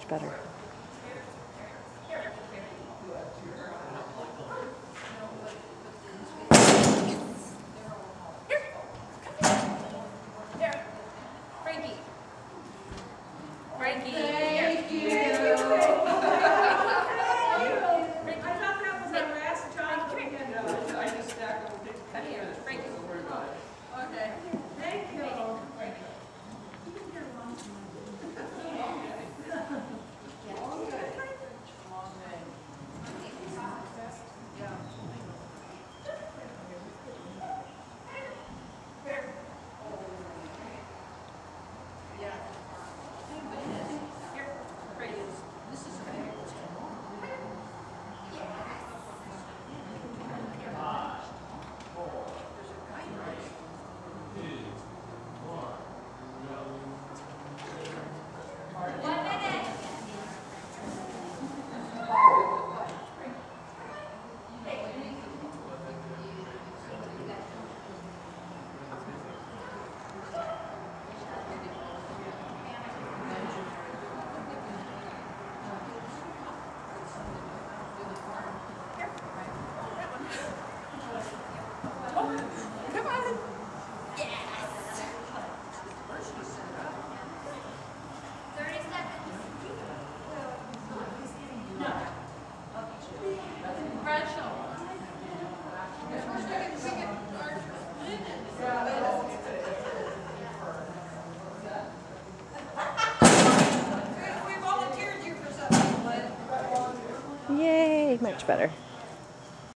much better. Frankie. Thank you. I thought that was our last job. I just stacked up. Come here, Frankie. Don't worry about it. Okay. Thank you. Yay, much better.